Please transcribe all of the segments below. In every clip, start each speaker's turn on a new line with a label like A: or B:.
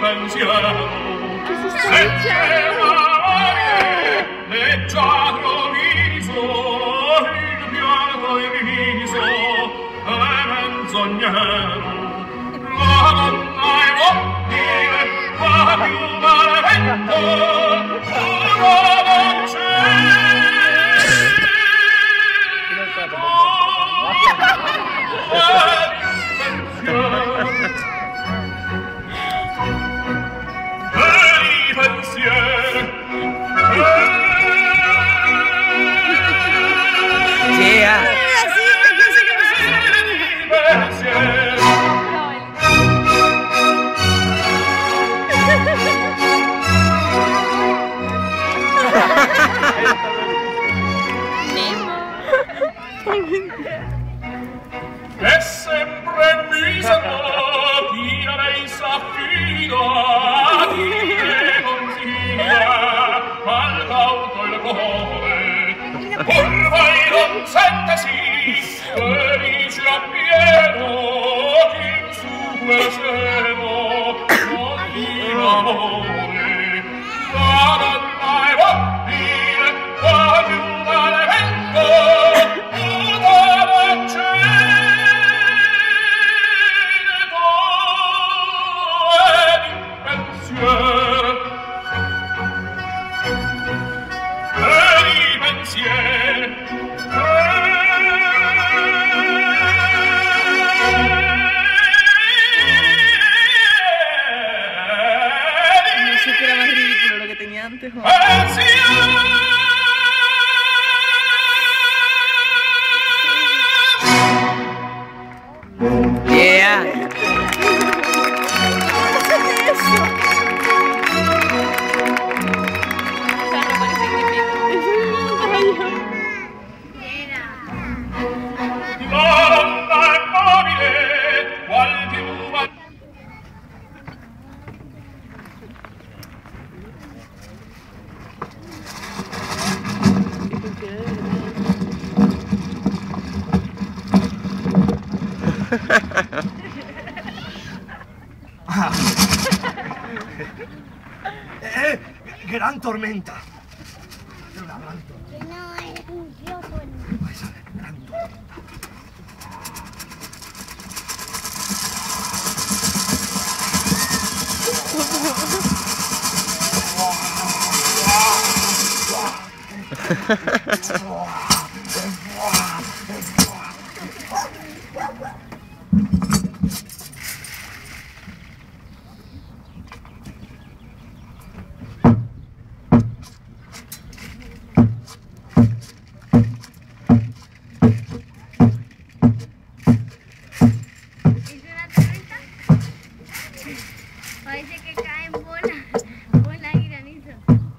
A: È sempre misero chi a lei s'affido a chi le consiglia al cauto il cuore pur mai non sentesi felice appieno chi in suo seno non di amore la donna è mobile qua più maledetto
B: Gran tormenta.
C: No, es un kiosco.
B: Esa gran tormenta.
C: Parece que caen bolas y granizo.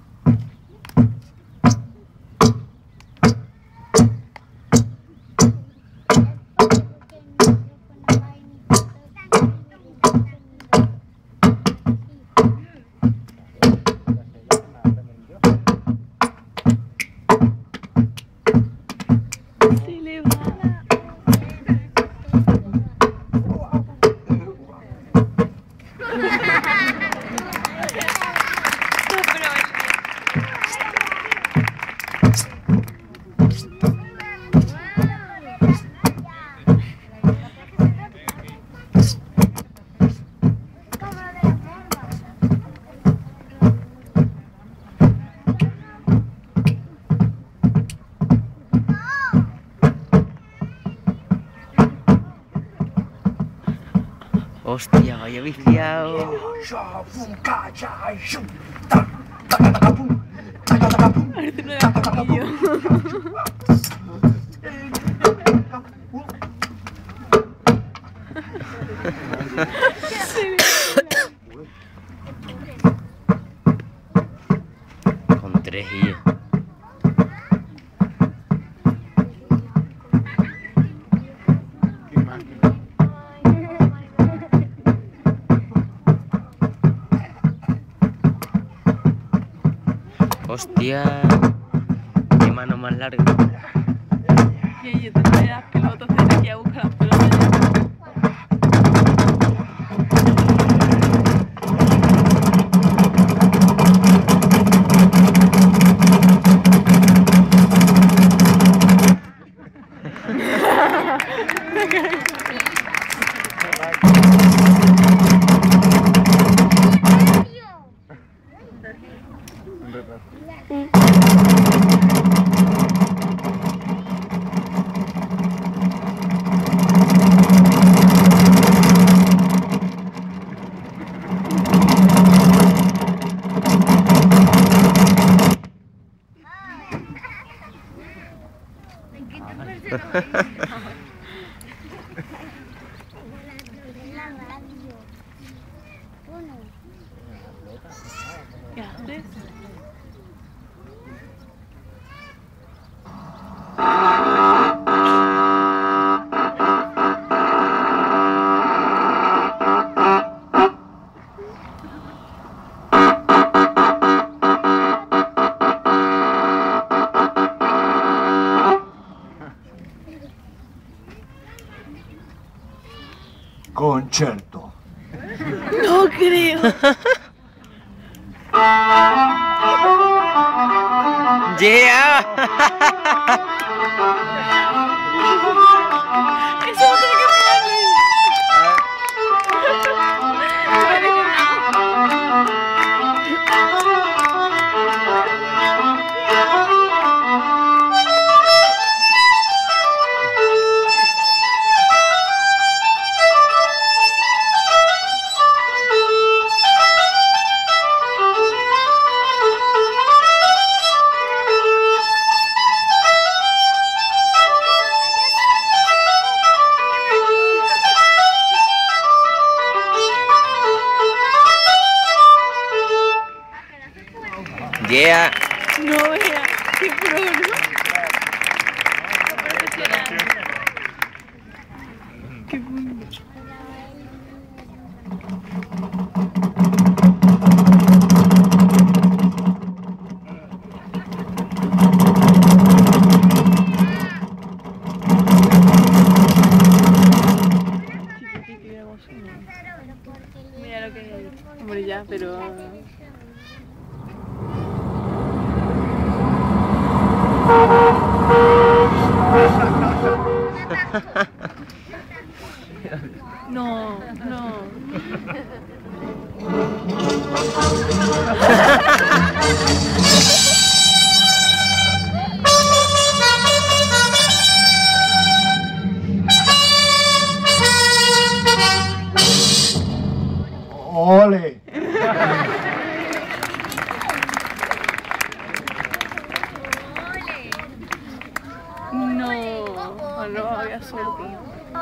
D: Hostia, vaya viciado.
E: Parece uno de Paquillo.
D: Con 3 guías. Hostia, qué mano más larga.
E: Y yo te trae las pelotas de aquí a buscar las pelotas. ¿Qué haces?
B: Concerto.
E: No creo.
D: Yeah.
E: Eso no tiene que pegarle.
D: Yeah.
E: No vea, qué pro, ¿no? Profesional. Qué bueno. Mira lo que hay. Hombre, ya, pero... No, no.
B: Ole.
E: No, no había suerte.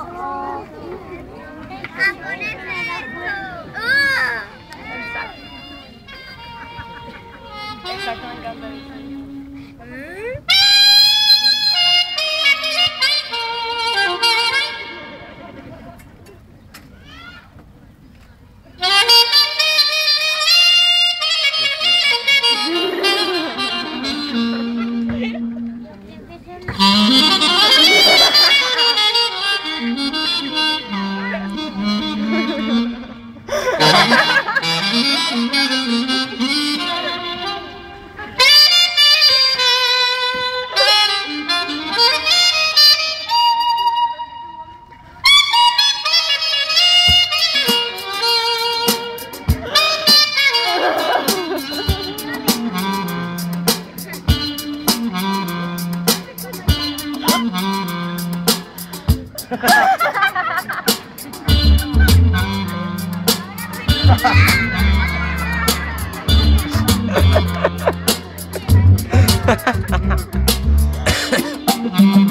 E: Exacto, me encanta eso.
D: Ha ha ha.